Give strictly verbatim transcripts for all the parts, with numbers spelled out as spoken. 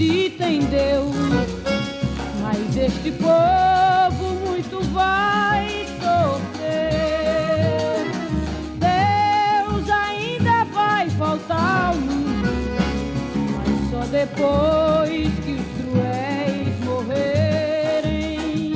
acredita em Deus, mas este povo muito vai sofrer. Deus ainda vai voltar ao mundo, mas só depois que os cruéis morrerem.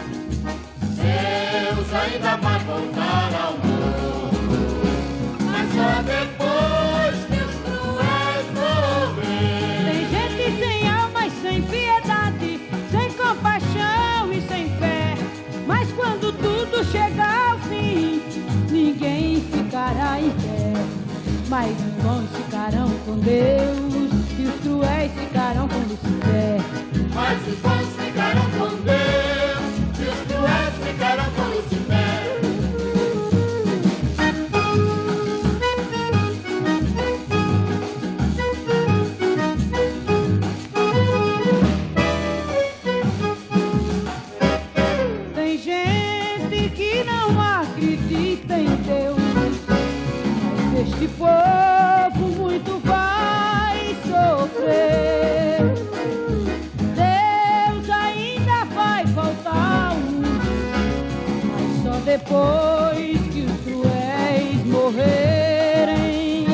Deus ainda vai voltar ao mundo, mas só depois que os cruéis morrerem. Tem gente sem alma e sem piedade, sem compaixão e sem fé, mas quando tudo chegar ao fim, ninguém ficará em pé. Mas os bons ficarão com Deus e os cruéis ficarão com Lucifer. Mas os bons ficarão com Deus e os cruéis ficarão com Lucifer. Tem gente que não acredita em Deus, mas este povo muito vai sofrer. Deus ainda vai voltar ao mundo, mas só depois que os cruéis morrerem.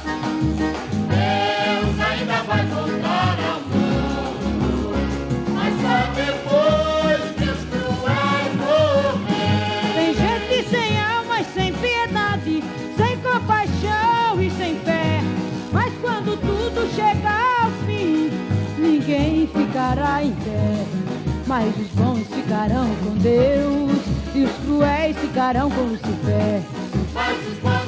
Deus ainda vai voltar ao mundo, mas só depois que os cruéis morrerem. Tem gente sem alma e sem piedade, sem compaixão e sem fé, mas quando tudo chegar ao fim, ninguém ficará em pé. Mas os bons ficarão com Deus e os cruéis ficarão com Lucifer. Mas os bons